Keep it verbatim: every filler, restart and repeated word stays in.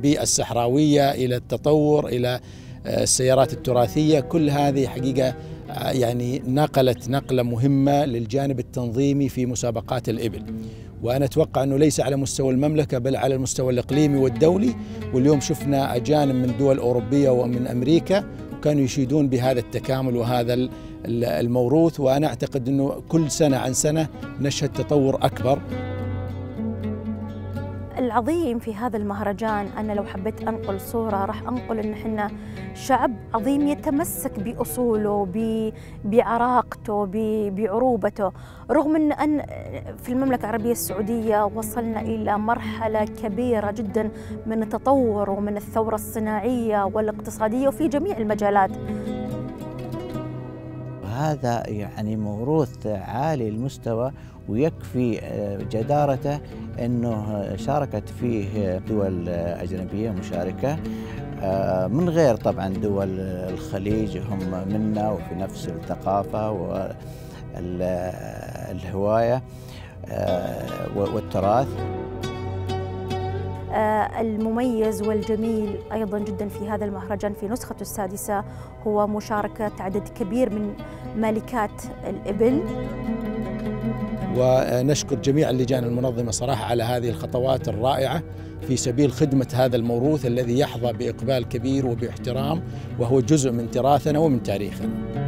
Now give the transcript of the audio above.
البيئة الصحراوية إلى التطور إلى السيارات التراثية، كل هذه حقيقة يعني نقلت نقلة مهمة للجانب التنظيمي في مسابقات الإبل. وأنا أتوقع أنه ليس على مستوى المملكة بل على المستوى الإقليمي والدولي. واليوم شفنا أجانب من دول أوروبية ومن أمريكا كانوا يشيدون بهذا التكامل وهذا الموروث، وأنا أعتقد أنه كل سنة عن سنة نشهد تطور أكبر. العظيم في هذا المهرجان، أنا لو حبيت أنقل صورة راح أنقل إن إحنا شعب عظيم يتمسك بأصوله، بعراقته، بعروبته، رغم أن أن في المملكة العربية السعودية وصلنا إلى مرحلة كبيرة جدا من التطور ومن الثورة الصناعية والاقتصادية وفي جميع المجالات. هذا يعني موروث عالي المستوى، ويكفي جدارته أنه شاركت فيه دول أجنبية مشاركة من غير طبعا دول الخليج، هم منا وفي نفس الثقافة والهواية والتراث. المميز والجميل أيضا جدا في هذا المهرجان في نسخته السادسة هو مشاركة عدد كبير من مالكات الإبل. ونشكر جميع اللجان المنظمة صراحة على هذه الخطوات الرائعة في سبيل خدمة هذا الموروث الذي يحظى بإقبال كبير وباحترام، وهو جزء من تراثنا ومن تاريخنا.